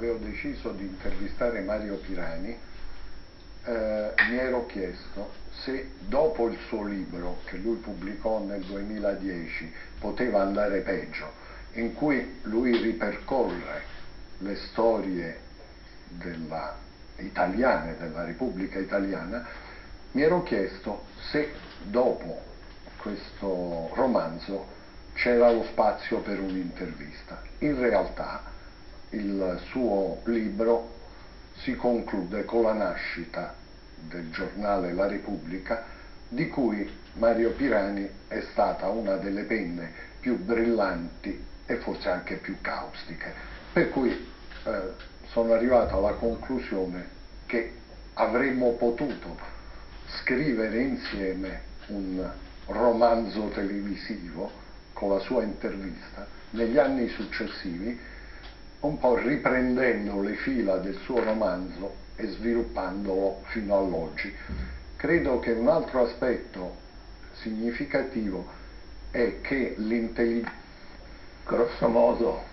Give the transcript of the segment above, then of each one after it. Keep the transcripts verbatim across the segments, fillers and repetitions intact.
avevo deciso di intervistare Mario Pirani, eh, mi ero chiesto se dopo il suo libro, che lui pubblicò nel duemiladieci, Poteva andare peggio, in cui lui ripercorre le storie della, italiane, della Repubblica Italiana, mi ero chiesto se dopo questo romanzo c'era lo spazio per un'intervista. In realtà il suo libro si conclude con la nascita del giornale La Repubblica, di cui Mario Pirani è stata una delle penne più brillanti e forse anche più caustiche. Per cui eh, sono arrivato alla conclusione che avremmo potuto scrivere insieme un romanzo televisivo con la sua intervista negli anni successivi, un po' riprendendo le fila del suo romanzo e sviluppandolo fino all'oggi. Credo che un altro aspetto significativo è che l'intelligenza, grosso modo,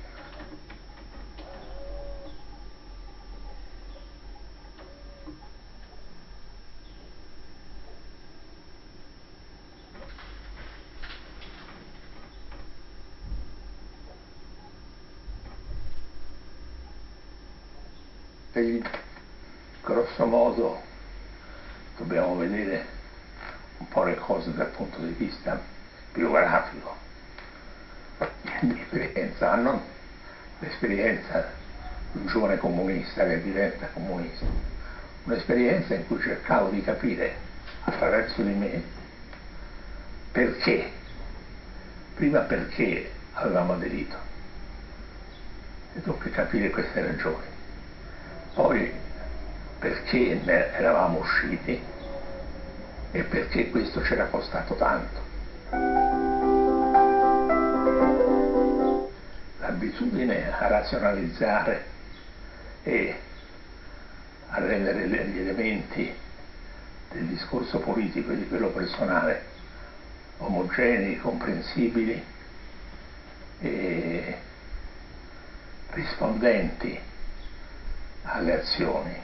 grosso modo dobbiamo vedere un po' le cose dal punto di vista biografico, di esperienza, ma non l'esperienza di un giovane comunista che diventa comunista, un'esperienza in cui cercavo di capire attraverso di me perché, prima perché avevamo aderito, e dunque capire queste ragioni, poi perché ne eravamo usciti e perché questo ci era costato tanto. L'abitudine a razionalizzare e a rendere gli elementi del discorso politico e di quello personale omogenei, comprensibili e rispondenti alle azioni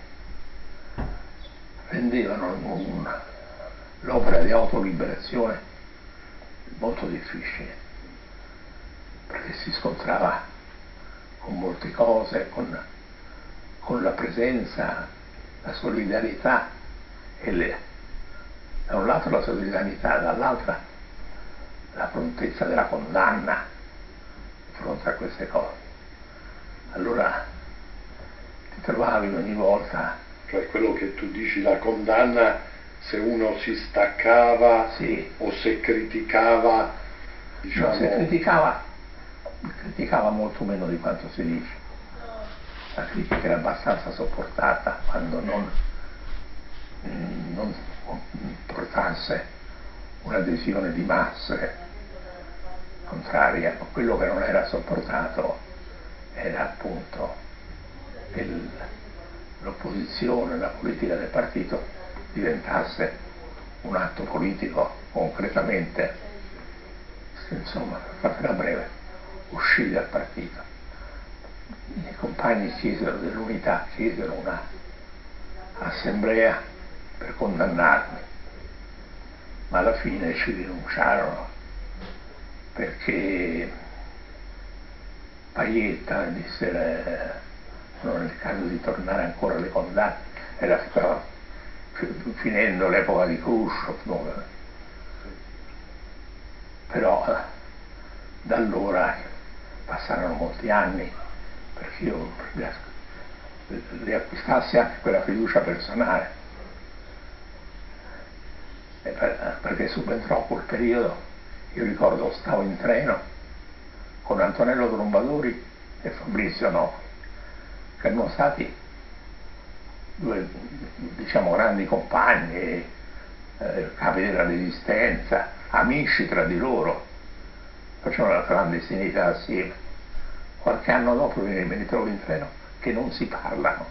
rendevano l'opera di autoliberazione molto difficile, perché si scontrava con molte cose, con, con la presenza, la solidarietà, e le, da un lato la solidarietà, dall'altra la prontezza della condanna di fronte a queste cose. Allora ti trovavi ogni volta... Cioè quello che tu dici, la condanna, se uno si staccava, sì, o se criticava, diciamo... No, se criticava, criticava molto meno di quanto si dice. La critica era abbastanza sopportata quando non, non portasse un'adesione di masse contraria. Quello che non era sopportato era appunto il, l'opposizione, la politica del partito diventasse un atto politico concretamente, insomma, per farla breve, uscì dal partito. I miei compagni chiesero dell'unità, chiesero una assemblea per condannarmi, ma alla fine ci rinunciarono perché Pajetta disse eh, non è il caso di tornare ancora alle condanne, era stava finendo l'epoca di Khrushchev, no? Però eh, da allora passarono molti anni perché io riacquistassi anche quella fiducia personale, e per, perché subentrò quel periodo. Io ricordo stavo in treno con Antonello Trombadori e Fabrizio Novo, che erano stati due, diciamo, grandi compagni, eh, capi della resistenza, amici tra di loro, facevano la clandestinità assieme. Qualche anno dopo me ne trovo in treno che non si parlano.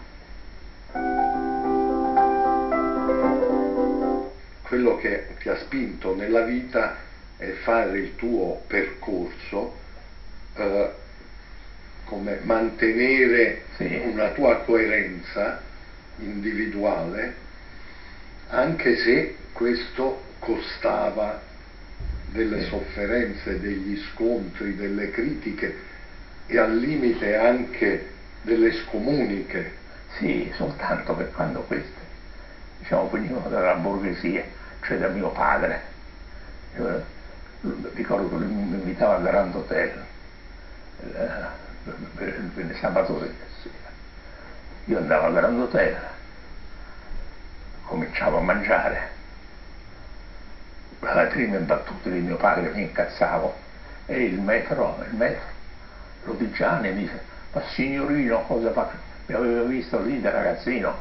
Quello che ti ha spinto nella vita è fare il tuo percorso eh, come mantenere sì. una tua coerenza individuale, anche se questo costava delle sì. sofferenze, degli scontri, delle critiche e al limite anche delle scomuniche. Sì, soltanto che quando queste, diciamo, venivano dalla borghesia, cioè da mio padre, io ricordo che lui mi invitava al Grand Hotel, il sabato sera, io andavo al Grand Hotel, cominciavo a mangiare, alle prime battute di mio padre mi incazzavo e il metro, il metro Rodigiani mi dice: ma signorino, cosa faccio? Mi aveva visto lì da ragazzino,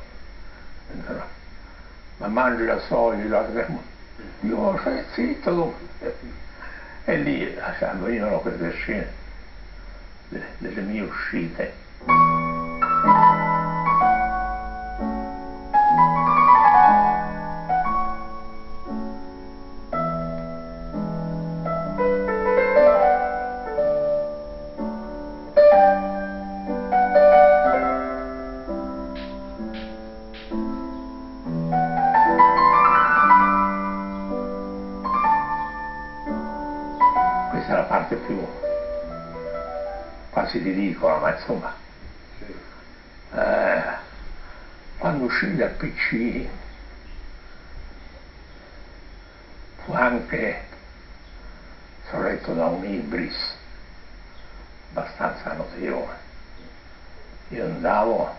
ma mangi la soia, io stai zitto, e lì venivano queste scene delle, delle mie uscite. Questa è la parte più quasi ridicola, ma insomma, Sì. eh, quando uscì dal P C fu anche sorretto da un ibris abbastanza notevole. Io andavo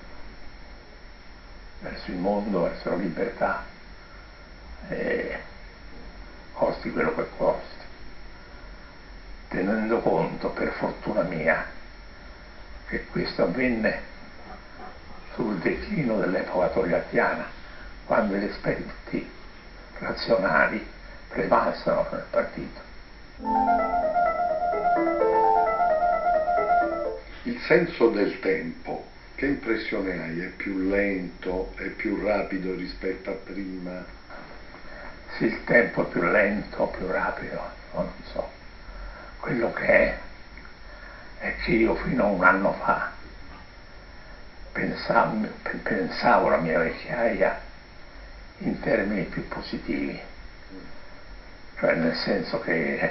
verso il mondo, verso la libertà, e costi quello che costi, tenendo conto, per fortuna mia, che questo avvenne sul declino dell'epoca togliattiana, quando gli aspetti razionali prevalsero nel partito. Il senso del tempo, che impressione hai? È più lento, è più rapido rispetto a prima? Sì, il tempo è più lento, più rapido, non so. Quello che è, è che io fino a un anno fa pensavo, pensavo la mia vecchiaia in termini più positivi, cioè nel senso che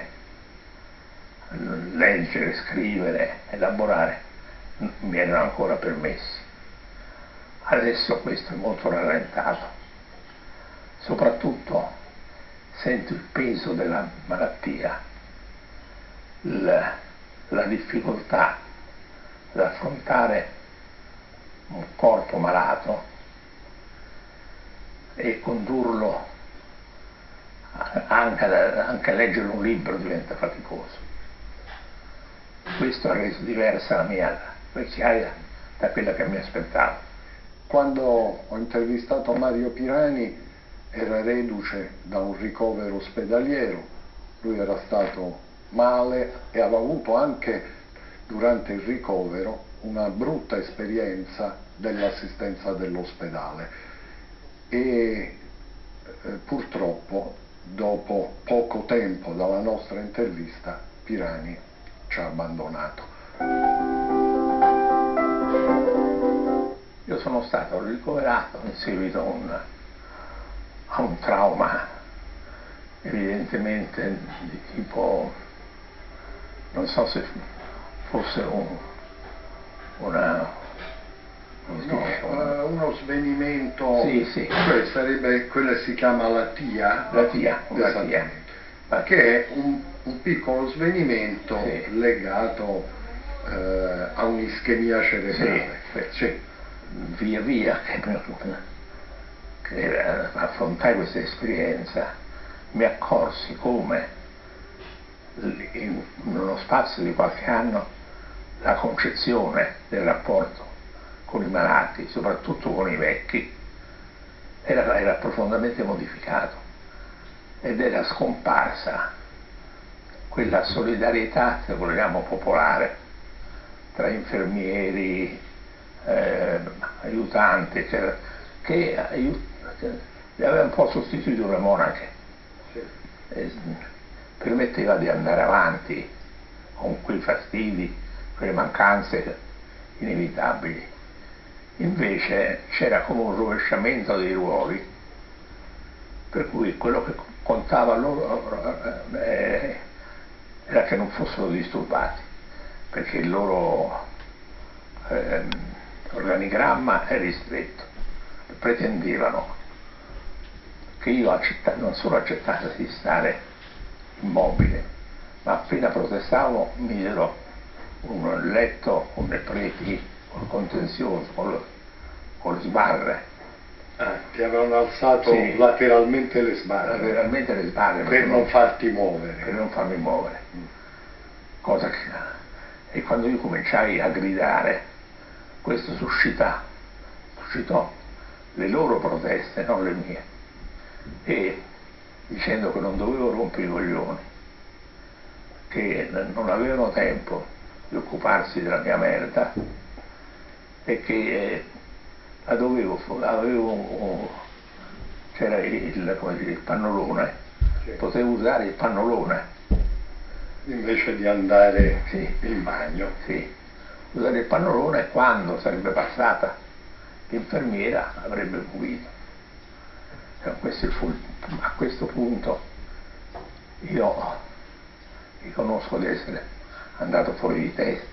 leggere, scrivere, elaborare mi erano ancora permessi. Adesso questo è molto rallentato, soprattutto sento il peso della malattia, la, la difficoltà ad affrontare un corpo malato e condurlo, anche, anche leggere un libro diventa faticoso. Questo ha reso diversa la mia vecchiaia da quella che mi aspettavo. Quando ho intervistato Mario Pirani era reduce da un ricovero ospedaliero, lui era stato male e aveva avuto anche durante il ricovero una brutta esperienza dell'assistenza dell'ospedale e eh, purtroppo dopo poco tempo dalla nostra intervista Pirani ci ha abbandonato. Io sono stato ricoverato in seguito a un, a un trauma evidentemente di tipo, non so se fosse un, una, come si No, dice, un, uh, uno svenimento, sì, sì. Cioè sarebbe, quella si chiama la T I A, la T I A, una T I A. ma che è un, un piccolo svenimento sì. legato uh, a un'ischemia cerebrale. Sì, sì. Via via che, che affrontai questa esperienza mi accorsi come in uno spazio di qualche anno la concezione del rapporto con i malati, soprattutto con i vecchi, era, era profondamente modificato ed era scomparsa quella solidarietà, se vogliamo, popolare tra infermieri, eh, aiutanti, eccetera, che aiut- li aveva un po' sostituito le monache. Sì. E permetteva di andare avanti con quei fastidi quelle mancanze inevitabili. Invece c'era come un rovesciamento dei ruoli, per cui quello che contava loro eh, era che non fossero disturbati, perché il loro eh, organigramma è ristretto. Pretendevano che io accetta, non solo accettassi di stare immobile, ma appena protestavo mi diedero un letto con le preti, col contenzioso, con, con le sbarre. Ah, ti avevano alzato Sì, lateralmente le sbarre. Lateralmente le sbarre. Per non, non farti muovere. Per non farmi muovere. Mm. Cosa che, e quando io cominciai a gridare, questo suscità, suscitò le loro proteste, non le mie, e dicendo che non dovevo rompere i coglioni, che non avevano tempo di occuparsi della mia merda e che eh, la dovevo, avevo, c'era il, il, il pannolone, sì. Potevo usare il pannolone invece di andare sì. in bagno. Sì, usare il pannolone e quando sarebbe passata l'infermiera avrebbe pulito. Cioè, questo fu, a questo punto io riconosco di essere andato fuori di testa.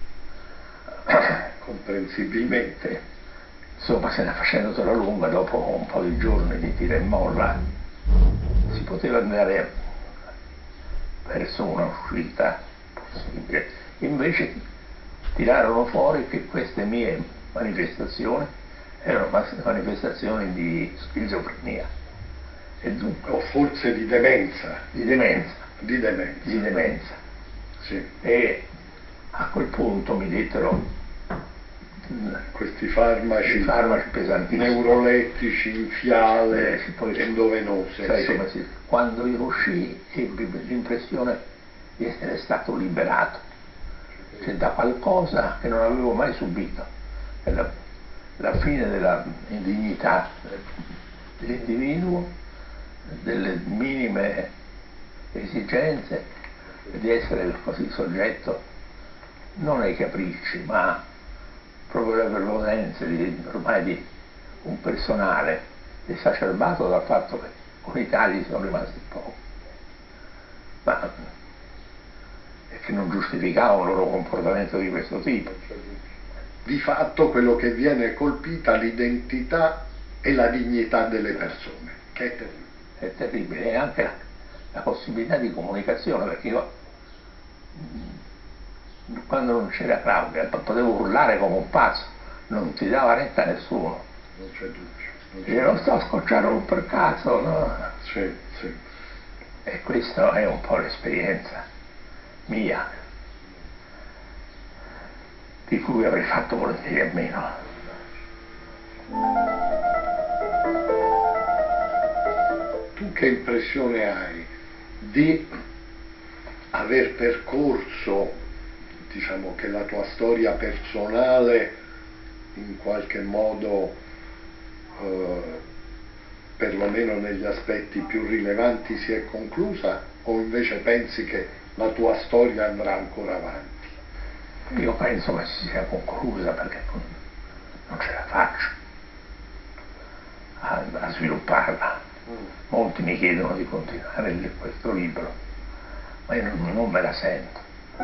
Comprensibilmente. Insomma, se ne facendo la lunga, dopo un po' di giorni di tira e molla, si poteva andare verso una uscita possibile. Invece tirarono fuori che queste mie manifestazioni erano manifestazioni di schizofrenia. E dunque, o forse di demenza. Di demenza. Di demenza. Di demenza. Sì. E a quel punto mi dettero questi farmaci, farmaci pesantissimi, neurolettici, in fiale, eh, poi, endovenose. Sai sì. come si, quando io uscii ebbi l'impressione di essere stato liberato, cioè da qualcosa che non avevo mai subito. È la, la fine della indignità dell'individuo, delle minime esigenze, di essere così soggetto non ai capricci, ma proprio alle prepotenze di, ormai di un personale esacerbato dal fatto che con i tagli sono rimasti pochi, ma e che non giustificava un loro comportamento di questo tipo. Di fatto quello che viene colpita è l'identità e la dignità delle persone, che è terribile. È terribile, e anche la, la possibilità di comunicazione, perché io quando non c'era Claudia potevo urlare come un pazzo, non ti dava retta a nessuno. Non c'è dubbio. Non, io non sto a scocciare un per caso, no? Sì, sì. E questa è un po' l'esperienza mia, di cui avrei fatto volentieri a meno. Tu che impressione hai di aver percorso, diciamo, che la tua storia personale in qualche modo, eh, perlomeno negli aspetti più rilevanti, si è conclusa, o invece pensi che la tua storia andrà ancora avanti? Io penso che si sia conclusa, perché non, non ce la faccio a, a svilupparla. Mm. Molti mi chiedono di continuare questo libro, ma io non, non me la sento.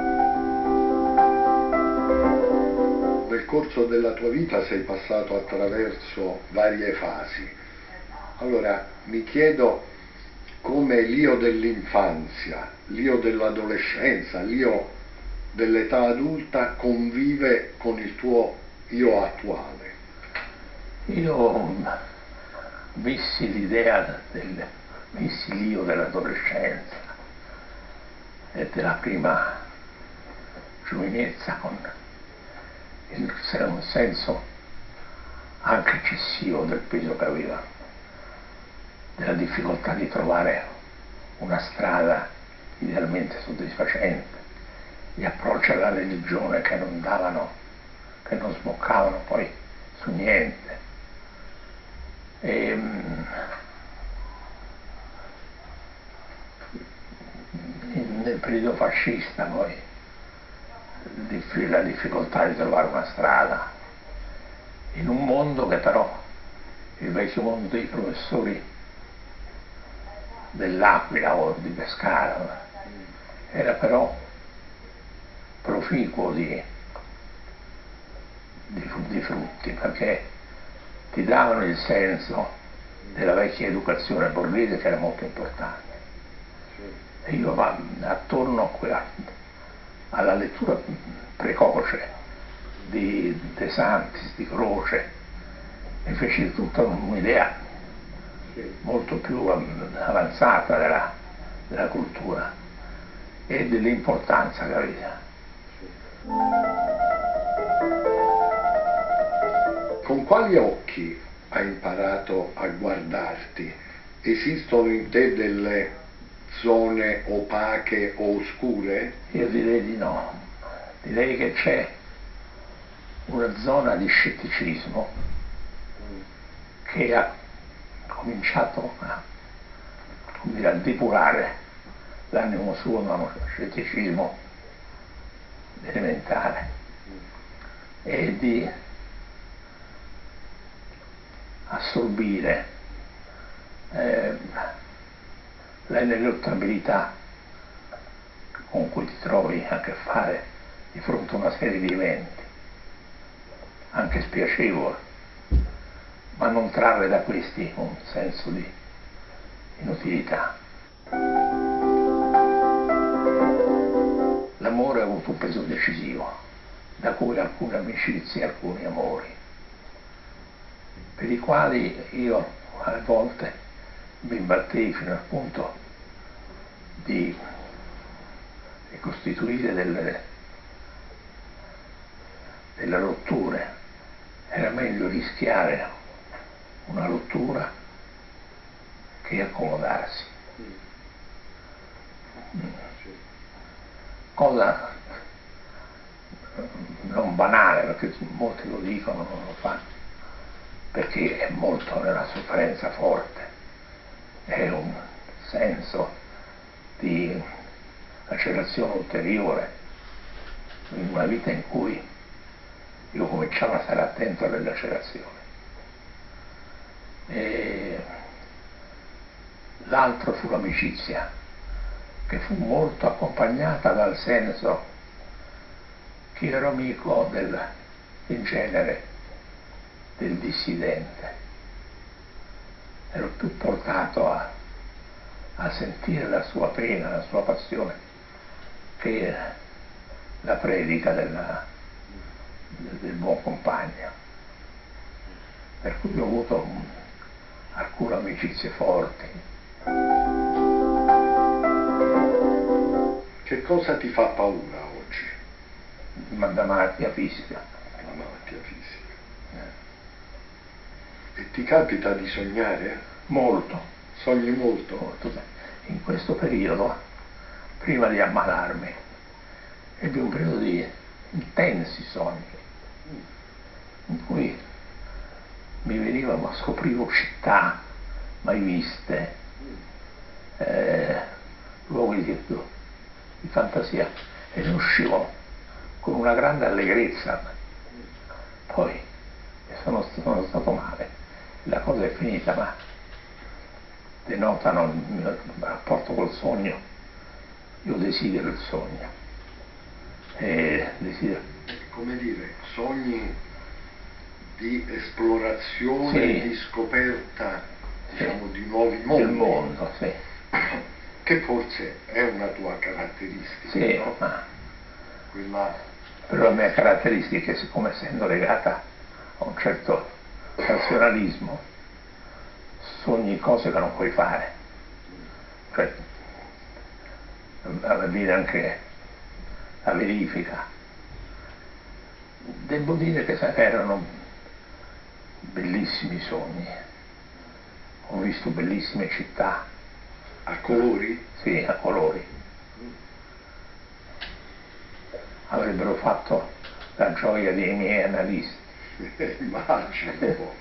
Nel corso della tua vita sei passato attraverso varie fasi. Allora mi chiedo come l'io dell'infanzia, l'io dell'adolescenza, l'io dell'età adulta convive con il tuo io attuale. Io vissi l'idea del vissi l'io dell'adolescenza e della prima giovinezza con il, un senso anche eccessivo del peso che aveva, della difficoltà di trovare una strada idealmente soddisfacente, gli approcci alla religione che non davano, che non sboccavano poi su niente. E, nel periodo fascista poi la difficoltà di trovare una strada, in un mondo che però, il vecchio mondo dei professori dell'Aquila o di Pescara, era però proficuo di, di, di frutti, perché ti davano il senso della vecchia educazione borghese, che era molto importante. E io, ma, attorno a quella, alla lettura precoce di De Santis, di Croce, mi feci tutta un'idea molto più avanzata della, della cultura e dell'importanza che aveva. Con quali occhi hai imparato a guardarti? Esistono in te delle zone opache o oscure? Io direi di no, direi che c'è una zona di scetticismo che ha cominciato a, come dire, a depurare l'animo suo da uno scetticismo elementare e di assorbire eh, l'ineluttabilità con cui ti trovi a che fare di fronte a una serie di eventi, anche spiacevoli, ma non trarre da questi un senso di inutilità. L'amore ha avuto un peso decisivo, da cui alcune amicizie e alcuni amori, per i quali io alle volte mi imbattei fino al punto di, di costituire delle, delle rotture. Era meglio rischiare una rottura che accomodarsi. Cosa non banale, perché molti lo dicono, non lo fanno, perché è molto nella sofferenza forte, è un senso di accelerazione ulteriore in una vita in cui io cominciavo a stare attento alle lacerazioni. E l'altro fu l'amicizia, che fu molto accompagnata dal senso che io ero amico del, in genere del dissidente, ero più portato a, a sentire la sua pena, la sua passione, che la predica della, del, del buon compagno. Per cui ho avuto un, alcune amicizie forti. Che cosa ti fa paura oggi? Ma la malattia fisica. La malattia fisica. Eh. E ti capita di sognare? Molto. Sogni molto? Molto. In questo periodo, prima di ammalarmi, ebbi un periodo di intensi sogni, in cui mi venivano, scoprivo città mai viste, eh, luoghi di, di fantasia, e ne uscivo con una grande allegrezza. Poi sono, sono stato male, la cosa è finita, ma denotano il mio rapporto col sogno. Io desidero il sogno. E desidero... Come dire, sogni di esplorazione, sì, di scoperta, diciamo, sì, di nuovi mondi. Del mondo, sì. Che forse è una tua caratteristica, sì, no? Ma Quella... però la mia caratteristica, siccome essendo legata a un certo razionalismo, sogni cose che non puoi fare. Cioè, avviene anche la verifica. Devo dire che erano bellissimi sogni. Ho visto bellissime città. A colori? Sì, a colori. Avrebbero fatto la gioia dei miei analisti. Immagino.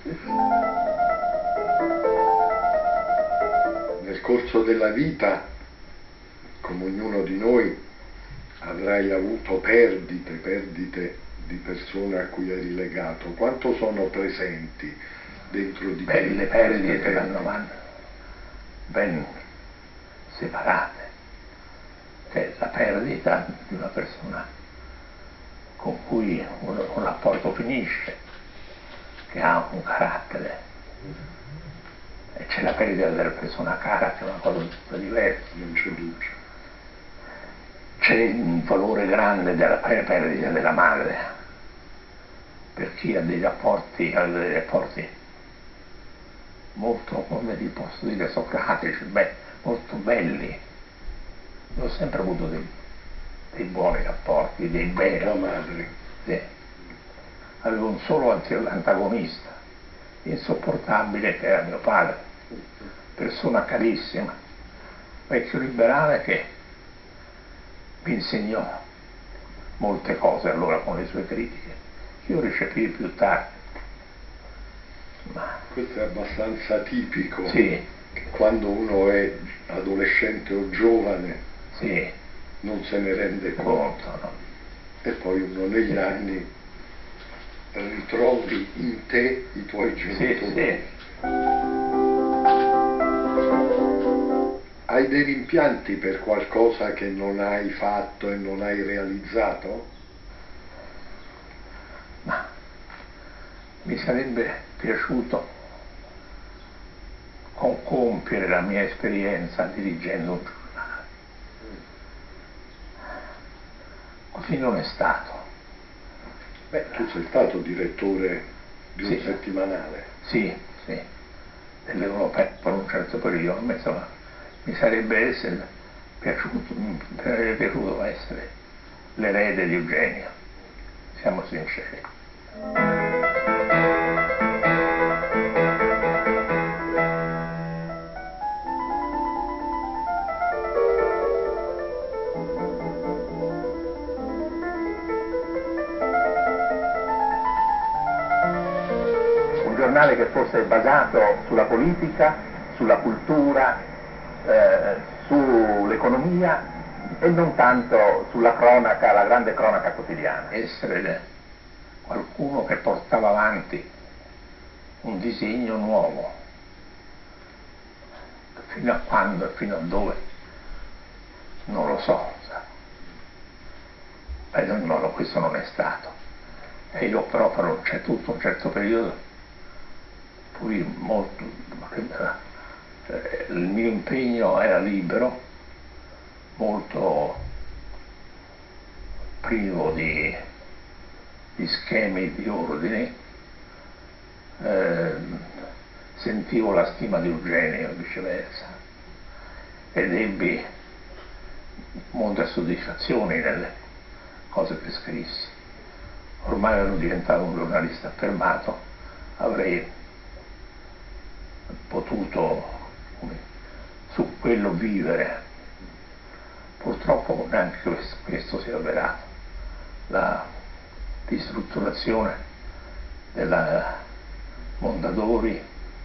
Nel corso della vita, come ognuno di noi, avrai avuto perdite, perdite di persone a cui eri legato. Quanto sono presenti dentro di te? Beh, le perdite vanno, vanno ben separate. C'è la perdita di una persona con cui un, un rapporto finisce, che ha un carattere, e c'è la perdita della persona cara, che è una cosa tutta diversa. Non c'è dubbio. C'è un valore grande della perdita della madre, per chi ha dei rapporti, ha dei rapporti molto, come vi posso dire, socratici, beh, molto belli. Io ho sempre avuto dei, dei buoni rapporti, dei bei La rapporti. madre. Sì. Avevo un solo antagonista, insopportabile, che era mio padre, persona carissima, vecchio liberale che mi insegnò molte cose allora con le sue critiche, che io ricepii più tardi. Ma... Questo è abbastanza tipico. Sì. Quando uno è adolescente o giovane, Sì. non se ne rende conto. Conto, no? E poi uno negli anni ritrovi in te i tuoi genitori. Sì, sì. Hai dei rimpianti per qualcosa che non hai fatto e non hai realizzato? Ma mi sarebbe piaciuto compiere la mia esperienza dirigendo un giornale. Così non è stato. Beh, tu sei stato direttore di un Sì. settimanale. Sì, sì, dell'Europea per un certo periodo, ma insomma mi sarebbe essere piaciuto, mi sarebbe piaciuto essere l'erede di Eugenio, siamo sinceri. Un giornale che fosse basato sulla politica, sulla cultura, eh, sull'economia e non tanto sulla cronaca, la grande cronaca quotidiana. Essere qualcuno che portava avanti un disegno nuovo, fino a quando e fino a dove non lo so, Beh, no, no, questo non è stato. E io però per c'è tutto un certo periodo fui molto, eh, il mio impegno era libero, molto privo di, di schemi, di ordini, eh, sentivo la stima di Eugenio e viceversa ed ebbi molte soddisfazioni nelle cose che scrissi. Ormai ero diventato un giornalista affermato, avrei potuto come, su quello vivere. Purtroppo neanche questo si è avverato. La ristrutturazione della Mondadori,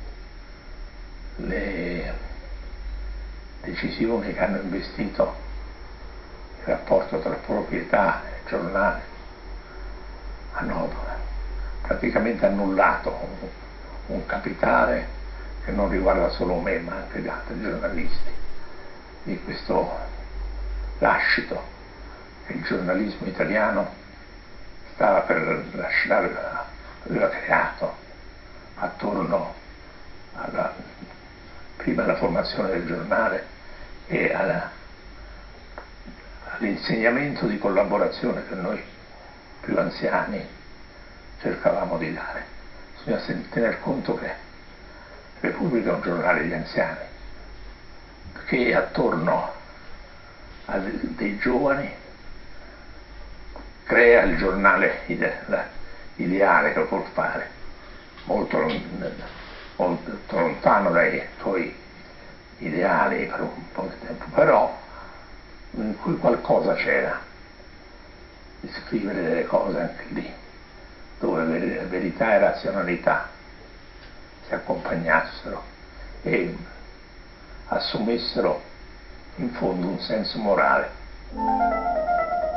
le decisioni che hanno investito il rapporto tra proprietà e giornale hanno praticamente annullato un, un capitale che non riguarda solo me ma anche gli altri giornalisti, di questo lascito che il giornalismo italiano stava per lasciare, aveva creato attorno alla, prima alla formazione del giornale e alla, all'insegnamento di collaborazione che noi più anziani cercavamo di dare. Bisogna tener conto che Repubblica è un giornale di anziani, che attorno a dei giovani crea il giornale ide ideale che può fare, molto, molto lontano dai tuoi ideali per un po' di tempo, però in cui qualcosa c'era, di scrivere delle cose anche lì, dove verità e razionalità si accompagnassero e assumessero in fondo un senso morale.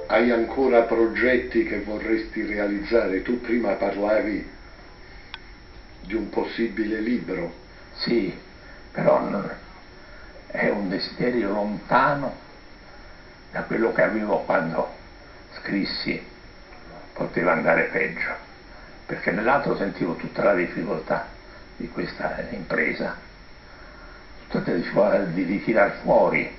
hai ancora progetti che vorresti realizzare? Tu prima parlavi di un possibile libro. Sì, però non, è un desiderio lontano da quello che avevo quando scrissi Poteva andare peggio, perché nell'altro sentivo tutta la difficoltà di questa impresa, tutta la difficoltà di, di tirar fuori.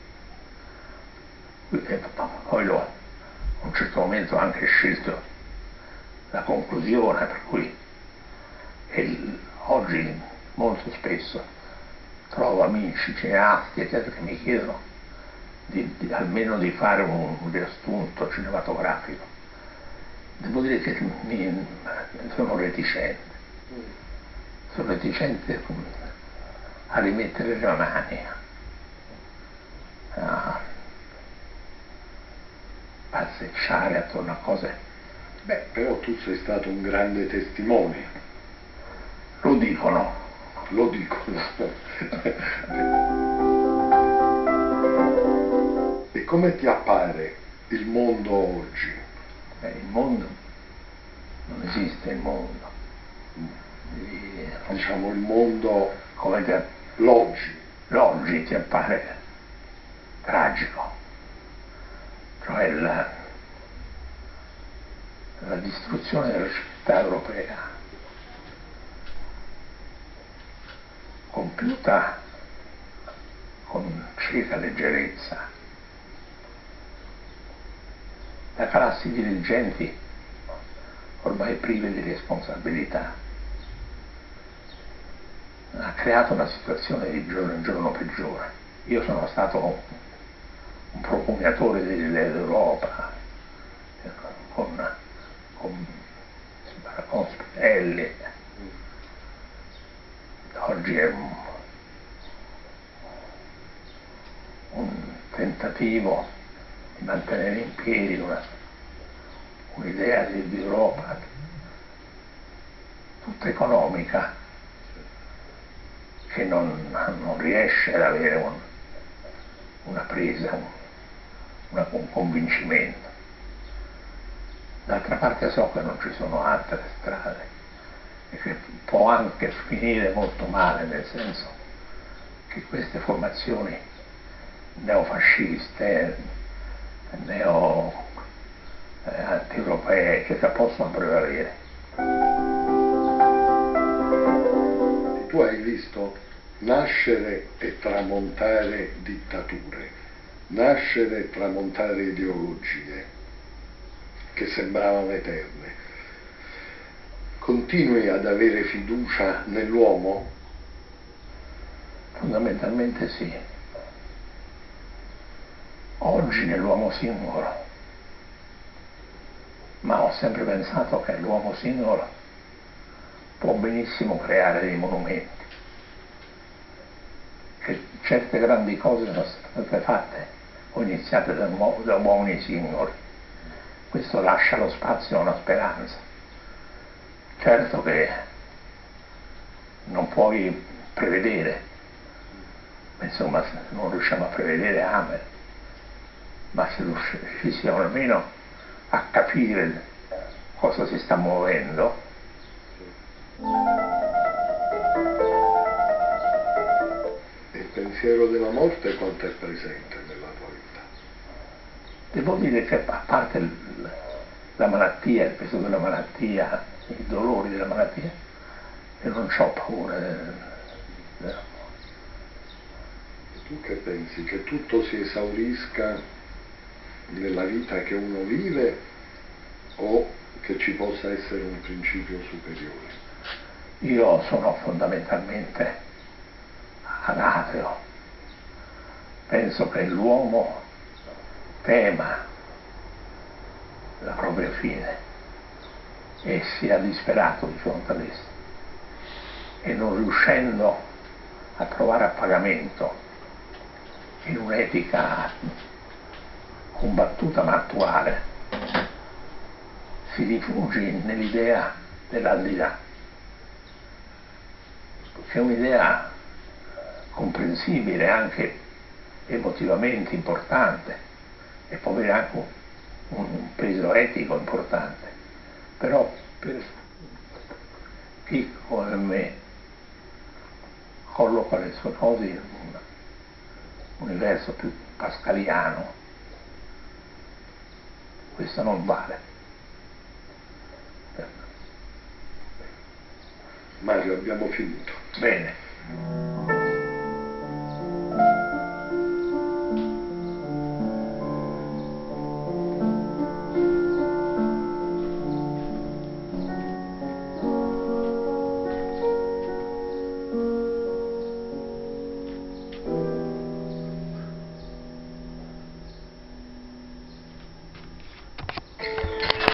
E poi l'ho, a un certo momento, anche scelto la conclusione, per cui e oggi molto spesso trovo amici cineasti eccetera che mi chiedono di, di, almeno di fare un, un riassunto cinematografico. Devo dire che mi, sono reticente, sono reticente a rimettere le mani, a passeggiare attorno a cose. Beh, però tu sei stato un grande testimone. Lo dicono. Lo dicono. E come ti appare il mondo oggi? Beh, il mondo, non esiste il mondo. E, diciamo il mondo come te, l'oggi. L'oggi ti appare tragico, cioè la, la distruzione della civiltà europea, compiuta con cieca leggerezza da classi dirigenti ormai prive di responsabilità, ha creato una situazione di giorno in giorno peggiore. Io sono stato un propugnatore dell'idea d'Europa con, con, con Spinelli. Oggi è un, un tentativo di mantenere in piedi una, un'idea di, di Europa tutta economica, che non, non riesce ad avere un, una presa, un, una, un convincimento. D'altra parte so che non ci sono altre strade e che può anche finire molto male, nel senso che queste formazioni neofasciste, neo eh, anti-europee, eccetera, possono prevalere. Tu hai visto nascere e tramontare dittature, nascere e tramontare ideologie che sembravano eterne. Continui ad avere fiducia nell'uomo? Fondamentalmente sì. Oggi nell'uomo singolo, ma ho sempre pensato che l'uomo singolo può benissimo creare dei monumenti, che certe grandi cose sono state fatte o iniziate da, da uomini singoli. Questo lascia lo spazio a una speranza. Certo che non puoi prevedere, insomma non riusciamo a prevedere Amen, ma se riuscissimo almeno a capire cosa si sta muovendo. Il pensiero della morte quanto è presente nella tua vita? Devo dire che a parte la malattia, il peso della malattia, i dolori della malattia, io non ho paura della morte. Tu che pensi? Che tutto si esaurisca nella vita che uno vive o che ci possa essere un principio superiore? Io sono fondamentalmente anateo. Penso che l'uomo tema la propria fine e sia disperato di fronte ad essa, e non riuscendo a trovare appagamento in un'etica combattuta ma attuale, si rifugi nell'idea dell'aldilà, che è un'idea comprensibile, anche emotivamente importante, e può avere anche un peso etico importante, però per chi come me colloca le sue cose in un universo più pascaliano, questo non vale. Mario, abbiamo finito. Bene.